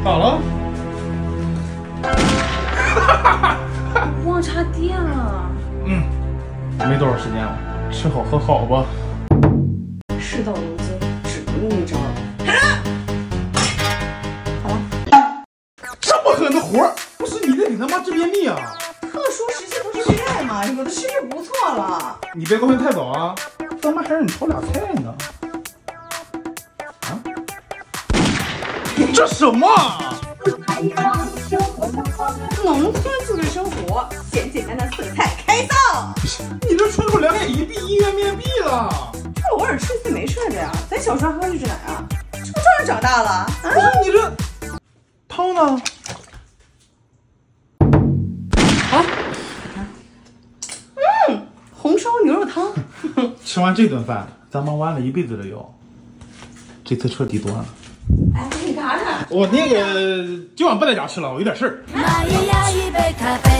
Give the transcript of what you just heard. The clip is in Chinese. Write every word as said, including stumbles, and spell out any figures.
咋了？ 忘插电了。 嗯，没多少时间了，吃好喝好吧。 事到如今，只能用一招了。好了， 这么狠的活儿，不是你在给他妈治便秘啊？ 特殊时期不是爱嘛，有的吃就不错了。 你别高兴太早啊，他妈还让你炒俩菜呢。啊？这什么？ 农村就是生活，简简单单四个菜开造。 你这春口两眼一闭，一元面壁了。 这偶尔吃一次没事的呀，咱小时候喝玉制奶啊，这不照样长大了？啊？ 不是你这汤呢？ 啊？嗯，红烧牛肉汤。 吃完这顿饭，咱忙弯了一辈子的腰，这次彻底端了。 哎，你干啥呢？ 我那个今晚不在家吃了，我有点事儿。 买呀一杯咖啡。